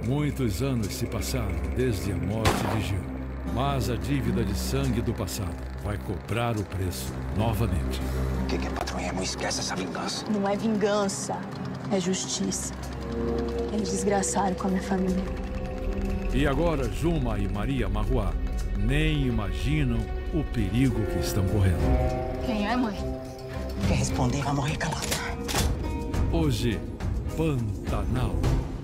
Muitos anos se passaram desde a morte de Gil, mas a dívida de sangue do passado vai cobrar o preço novamente. O que é patrulhemos? Esquece essa vingança. Não é vingança, é justiça. Eles desgraçaram com a minha família. E agora Juma e Maria Marruá nem imaginam o perigo que estão correndo. Quem é, mãe? Quer responder, vai morrer calado. Hoje, Pantanal.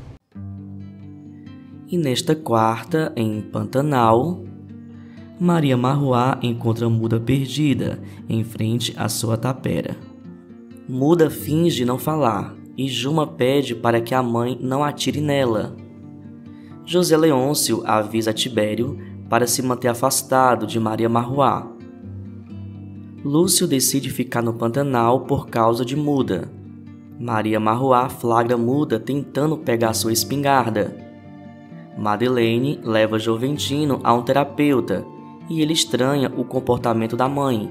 E nesta quarta, em Pantanal, Maria Marruá encontra Muda perdida em frente à sua tapera. Muda finge não falar e Juma pede para que a mãe não atire nela. José Leôncio avisa Tibério para se manter afastado de Maria Marruá. Lúcio decide ficar no Pantanal por causa de Muda. Maria Marruá flagra Muda tentando pegar sua espingarda. Madeleine leva Joventino a um terapeuta e ele estranha o comportamento da mãe.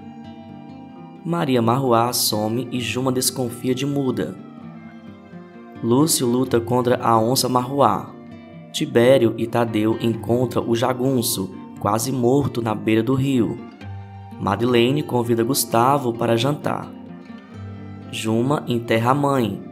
Maria Marruá some e Juma desconfia de Muda. Lúcio luta contra a onça Marruá. Tibério e Tadeu encontram o jagunço, quase morto na beira do rio. Madeleine convida Gustavo para jantar. Juma enterra a mãe